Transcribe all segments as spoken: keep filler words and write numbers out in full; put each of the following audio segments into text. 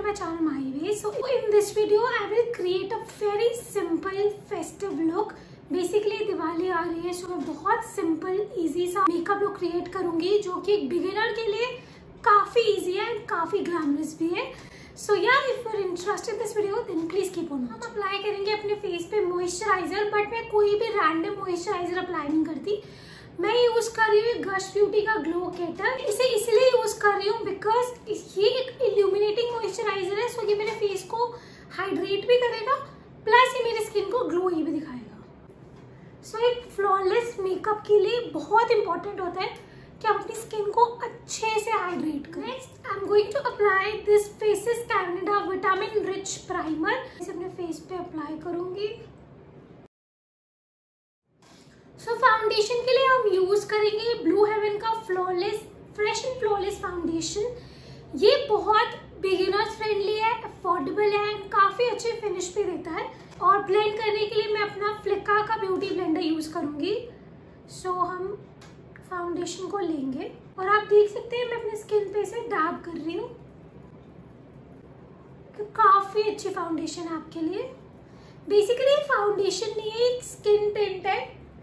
my channel My Way. So in this video I will create a very simple festive look. Basically Diwali आ रही है, so मैं बहुत simple easy सा makeup look create करूंगी जो कि एक बिगिनर के लिए काफी इजी है एंड काफी ग्लैमरस भी है. सो यार, if you are interested in this video then please keep on. हम अप्लाई करेंगे अपने फेस पे मॉइस्चराइजर, बट मैं कोई भी रैंडम मॉइस्चराइजर अप्लाई नहीं करती. मैं यूज कर रही हूँ गश ब्यूटी का ग्लो गेटर. इसे इसलिए यूज कर रही हूँ बिकॉज ये एक इल्यूमिनेटिंग मॉइस्चराइजर है, सो ये मेरे फेस को हाइड्रेट भी करेगा प्लस ये मेरी स्किन को ग्लोई भी दिखाएगा. सो so, एक फ्लॉलेस मेकअप के लिए बहुत इंपॉर्टेंट होता है कि आप अपनी स्किन को अच्छे से हाइड्रेट करें. Next I am going to apply this Faces Canada vitamin rich primer. इसे अपने फेस पे अप्लाई करूंगी. सो so, फाउंडेशन के लिए हम यूज करेंगे ब्लू हेवन का flawless fresh and flawless foundation. ये बहुत बिगिनर्स फ्रेंडली है, अफोर्डेबल है एंड काफी अच्छे फिनिश पे देता है. और ब्लेंड करने के लिए मैं अपना फ्लिका का ब्यूटी ब्लेंडर यूज करूंगी. सो so, हम फाउंडेशन को लेंगे और आप देख सकते हैं मैं अपने स्किन पे से डैब कर रही हूँ. काफी अच्छी फाउंडेशन है आपके लिए. बेसिकली फाउंडेशन नहीं है, एक स्किन टिंट है.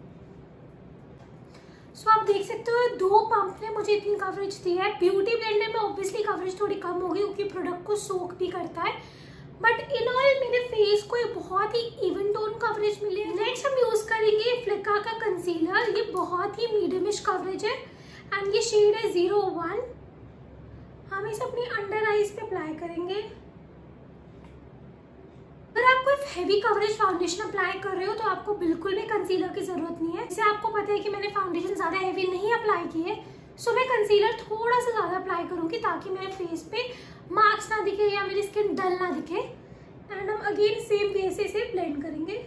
सो so, आप देख सकते हो दो पंप ने मुझे इतनी कवरेज दी है. ब्यूटी ब्लेंडर में ऑब्वियसली कवरेज थोड़ी कम होगी क्योंकि प्रोडक्ट को सोक भी करता है, बट इन ऑल मेरे फेस को एक बहुत ही इवन टोन कवरेज मिली है. नेक्स्ट हम यूज करेंगे फ्लिका का कंसीलर. ये बहुत ही मीडियमिश कवरेज है एंड ये शेड है जीरो वन. हम इसे अपनी अंडर आईज पे अप्लाई करेंगे. अगर आप कोई हैवी कवरेज फाउंडेशन अप्लाई कर रहे हो तो आपको बिल्कुल भी कंसीलर की जरूरत नहीं है. जैसे आपको पता है कि मैंने फाउंडेशन ज्यादा हैवी नहीं अप्लाई की है, सो मैं कंसीलर थोड़ा सा ज्यादा अप्लाई करूंगी ताकि मेरे फेस पे मार्क्स ना दिखे या मेरी स्किन डल ना दिखे. एंड हम अगेन सेम वे से इसे ब्लेंड करेंगे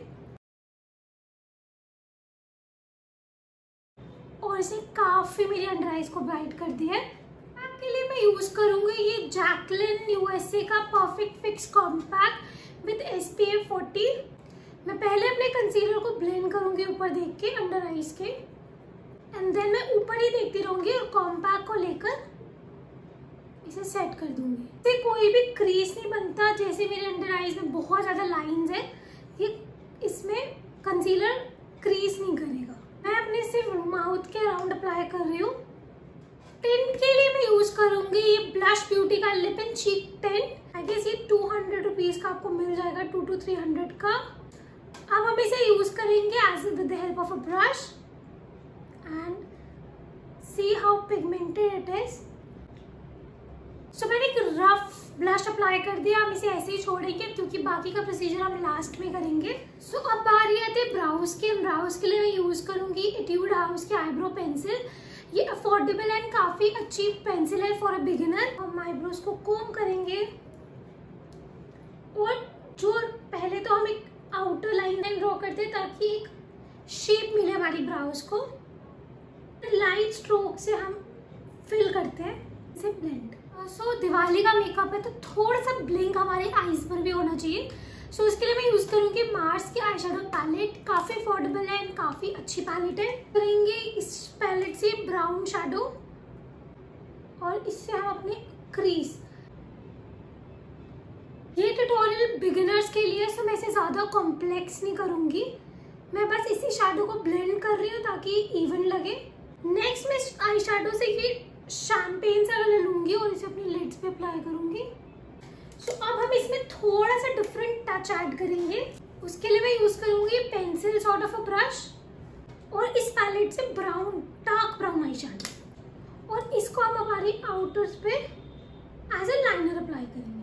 और इसे काफी मेरी अंडर आईज को ब्राइट कर दिया है. आपके लिए मैं यूज करूंगी ये जैकलिन यूएसए का perfect fix compact with SPF forty. मैं पहले अपने कंसीलर को ब्लेंड करूंगी ऊपर देख के अंडर आईज के, एंड देन मैं ऊपर ही देखती रहूंगी और कॉम्पैक्ट को लेकर इसे सेट कर दूंगी. इससे कोई भी क्रीज नहीं बनता. जैसे मेरे अंडर आईज में बहुत ज्यादा लाइंस है, ये इसमें कंसीलर क्रीज नहीं करेगा. मैं अपने सिर्फ माउथ के अराउंड अप्लाई कर रही हूँ. टिंट के लिए मैं यूज करूंगी ये ब्लश ब्यूटी का lip and cheek tint. I guess ये टू हंड्रेड रुपीज का आपको मिल जाएगा, टू टू थ्री हंड्रेड का. अब हम इसे यूज करेंगे as with the help of a brush and see how pigmented it is. So so, मैंने एक रफ ब्लश अप्लाई कर दिया. हम इसे ऐसे ही छोड़ेंगे क्योंकि बाकी का प्रोसीजर हम लास्ट में करेंगे. सो so, अब बारी आती है ब्राउज के. ब्राउज के लिए मैं यूज करूंगी एट्यूड हाउस की आईब्रो पेंसिल. ये अफोर्डेबल एंड काफी अच्छी पेंसिल है फॉर अ बिगिनर. हम आईब्रोज को कोम करेंगे और जो पहले तो हम एक आउटर लाइन ड्रॉ करते हैं ताकि एक शेप मिले हमारी ब्राउज को. लाइट स्ट्रोक से हम फिल करते हैं इसे ब्लेंड. सो so, दिवाली का मेकअप है तो थोड़ा सा ब्लिंक हमारे आईज पर भी होना चाहिए. सो so, इसके लिए मैं यूज करूंगी मार्स की आई शेडो पैलेट. काफी अफोर्डेबल है एंड काफी अच्छी पैलेट है. करेंगे इस पैलेट से ब्राउन शेडो और इससे हम अपने क्रीज. ये ट्यूटोरियल बिगिनर्स के लिए, सो मैं इसे ज्यादा कॉम्प्लेक्स नहीं करूंगी. मैं बस इसी शेडो को ब्लेंड कर रही हूँ ताकि इवन लगे. नेक्स्ट मैं आई शेडो से ये शैम्पेन सा कलर लूंगी और इसे अपनी लिड्स पे अप्लाई करूंगी. सो so, अब हम इसमें थोड़ा सा डिफरेंट टच ऐड करेंगे. उसके लिए मैं यूज करूंगी pencil sort of a brush और इस पैलेट से brown dark brown eye shadow, और इसको हम हमारी आउटर्स पे एज अ लाइनर अप्लाई करेंगे.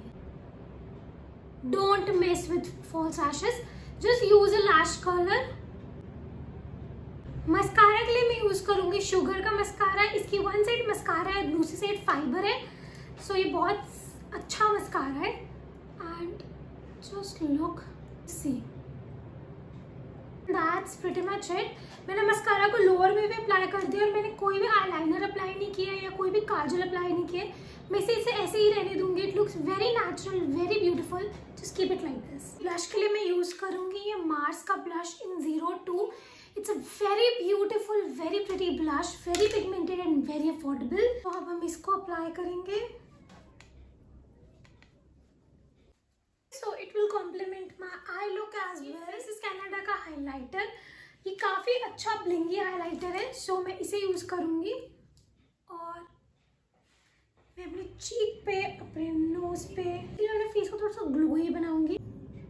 Don't mess with false lashes, just use a lash curler. Mascara के लिए मैं यूज करूंगी शुगर का मस्कारा. इसकी वन साइड मस्कारा है, दूसरी साइड फाइबर है. सो so, ये बहुत अच्छा मस्कारा है and just look see that's pretty much it. मैंने मस्कारा को लोअर में भी अप्लाई कर दिया और मैंने कोई भी आईलाइनर अप्लाई नहीं किया या कोई भी काजल अप्लाई नहीं किया. मैं इसे इसे ऐसे ही रहने दूंगी. It looks very natural, very beautiful. Just keep it like this. Blush के लिए मैं यूज करूंगी ये मार्स का blush in zero two. It's a very beautiful, very pretty blush, very pigmented and very affordable. तो अब हम इसको अप्लाई करेंगे will complement my eye look as well. This is Canada का हाइलाइटर. ये काफी अच्छा ब्लिंगी हाइलाइटर है, सो मैं इसे यूज करूंगी. और मैं अपने चीक पे, अपने नोज पे, अपने फेस को थोड़ा सा ग्लोई बनाऊंगी.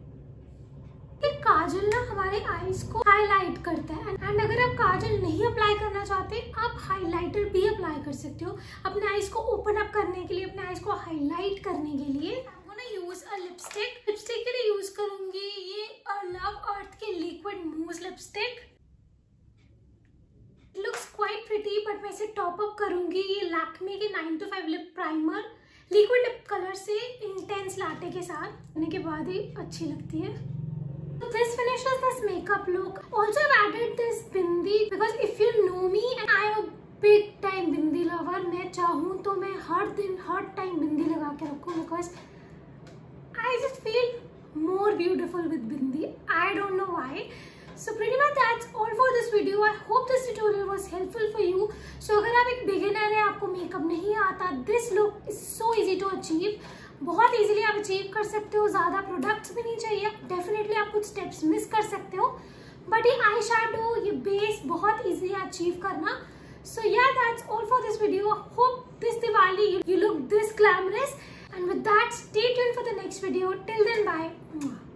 काजल ना हमारे आईज को हाईलाइट करता है. एंड अगर आप काजल नहीं अप्लाई करना चाहते, आप हाइलाइटर भी अप्लाई कर सकते हो अपने आईज को ओपन अप करने के लिए, अपने आईज को हाईलाइट करने के लिए. I'm gonna use a lipstick. Lipstick के लिए यूज करूंगी ये लव अर्थ के liquid mousse lipstick. Looks quite pretty, but मैं इसे टॉप अप करूंगी ये लैक्मे के nine to five lip primer liquid lip colour से इंटेंस लाटे के साथ. करने के बाद ही अच्छी लगती है. So this finishes this makeup look. Also I've added this bindi because if you know me and I am a big time bindi lover. मैं चाहूँ तो मैं हर दिन हर टाइम बिंदी लगा के रखूँ because I just feel more beautiful with bindi. I don't know why. So pretty much that's all for this video. I hope this tutorial was helpful for you. So अगर आप एक beginner है, आपको makeup नहीं आता, this look is so easy to achieve. बहुत easily आप achieve कर सकते हो. ज़्यादा प्रोडक्ट्स भी नहीं चाहिए. डेफिनेटली आप कुछ स्टेप्स मिस कर सकते हो, बट ये आई शैडो, ये बेस बहुत इजी है अचीव करना. So yeah that's all for this video. Hope this Diwali you look this glamorous, and with that stay tuned for the next video. Till then bye.